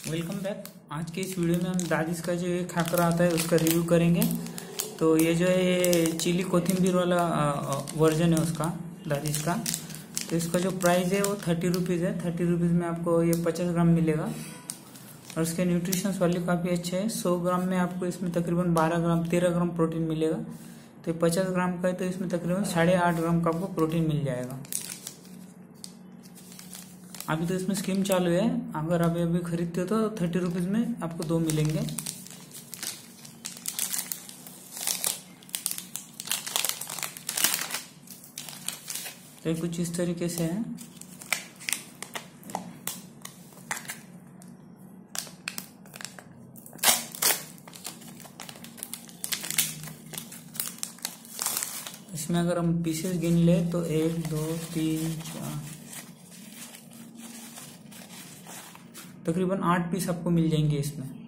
Welcome back. आज के इस वीडियो में हम दादिश का जो ये खाकरा आता है उसका रिव्यू करेंगे। तो ये जो है ये चिली कोथिंबीर वाला वर्जन है उसका, दादिश का। तो इसका जो प्राइस है वो 30 रुपीज़ है। 30 रुपीज़ में आपको ये 50 ग्राम मिलेगा और उसके न्यूट्रिशंस वैल्यू काफ़ी अच्छे है। 100 ग्राम में आपको इसमें तकरीबन 13 ग्राम प्रोटीन मिलेगा। तो 50 ग्राम का है तो इसमें तकरीबन 8.5 ग्राम का आपको प्रोटीन मिल जाएगा। अभी तो इसमें स्कीम चालू है, अगर आप अभी खरीदते हो तो 30 रुपीज़ में आपको 2 मिलेंगे। तो कुछ इस तरीके से है। इसमें अगर हम पीसेस गिन ले तो 1 2 3 4 तकरीबन 8 पीस आपको मिल जाएंगे इसमें।